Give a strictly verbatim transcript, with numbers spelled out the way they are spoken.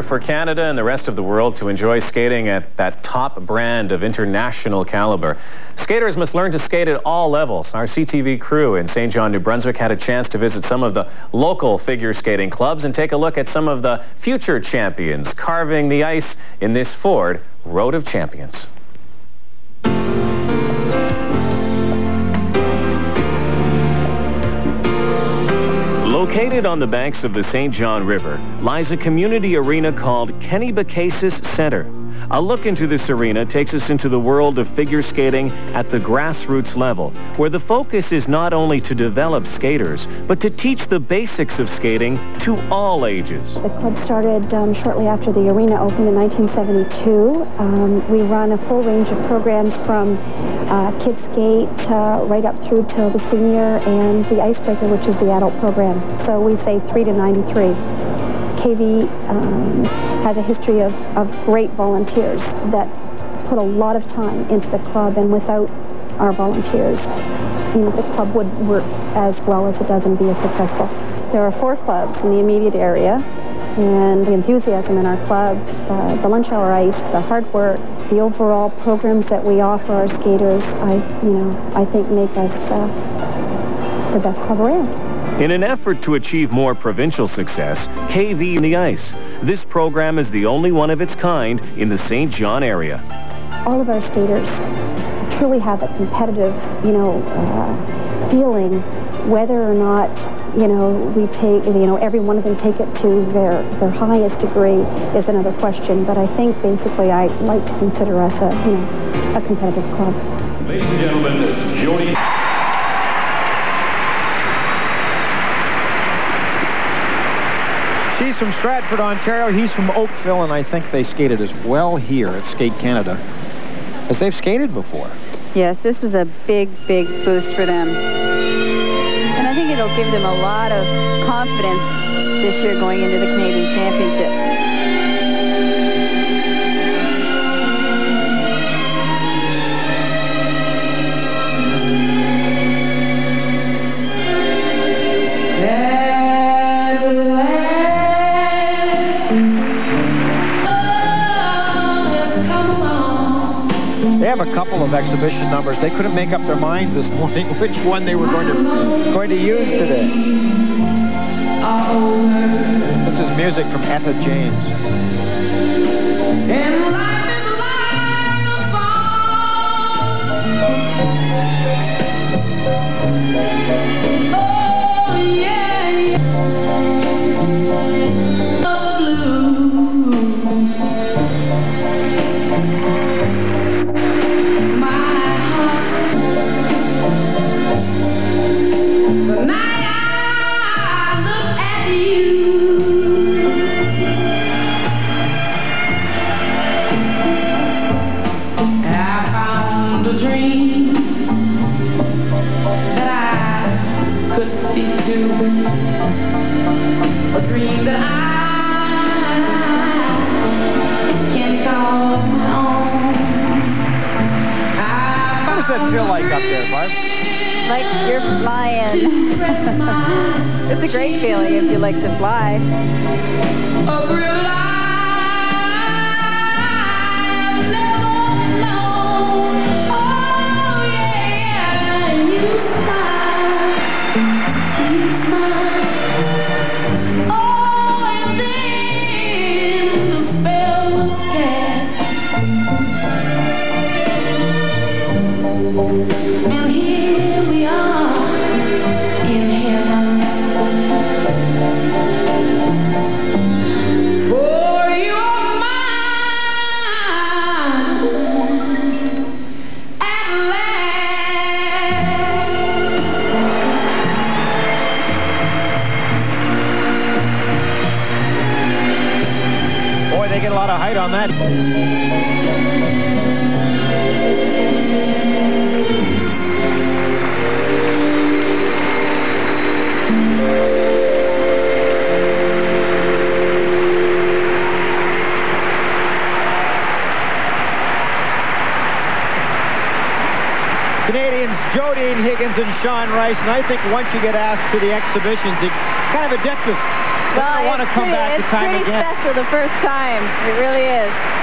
for Canada and the rest of the world to enjoy skating at that top brand of international caliber. Skaters must learn to skate at all levels. Our C T V crew in Saint John, New Brunswick had a chance to visit some of the local figure skating clubs and take a look at some of the future champions carving the ice in this Ford Road of Champions. Located on the banks of the Saint John River lies a community arena called Kennebecasis Center. A look into this arena takes us into the world of figure skating at the grassroots level, where the focus is not only to develop skaters, but to teach the basics of skating to all ages. The club started um, shortly after the arena opened in nineteen seventy-two. Um, we run a full range of programs from uh, kid skate uh, right up through till the senior and the icebreaker, which is the adult program. So we say three to ninety-three. K V um, has a history of, of great volunteers that put a lot of time into the club, and without our volunteers, you know, the club would work as well as it does and be as successful. There are four clubs in the immediate area, and the enthusiasm in our club, uh, the lunch hour ice, the hard work, the overall programs that we offer our skaters, I, you know, I think make us uh, the best club around. In an effort to achieve more provincial success, K V in the Ice. This program is the only one of its kind in the Saint John area. All of our skaters truly have a competitive, you know, uh, feeling, whether or not, you know, we take, you know, every one of them take it to their, their highest degree is another question. But I think basically I like to consider us a, you know, a competitive club. Ladies and gentlemen, Jody. She's from Stratford, Ontario. He's from Oakville, and I think they skated as well here at Skate Canada as they've skated before. Yes, this was a big, big boost for them. And I think it'll give them a lot of confidence this year going into the Canadian Championships. They have a couple of exhibition numbers. They couldn't make up their minds this morning which one they were going to going to use today. This is music from Etta James. And life is like a song. Oh yeah. A dream that I can call my own. How does that feel like up there, Barb? Like you're flying. It's a great feeling if you like to fly. A real life never known. Oh yeah, you smile, you smile. And here we are in heaven, for you're mine at last. Boy, they get a lot of height on that. Canadians Jodine Higgins and Sean Rice, and I think once you get asked to the exhibitions, it's kind of addictive. They're Well, going to want to it's come pretty, back it's to time pretty again. special the first time. It really is.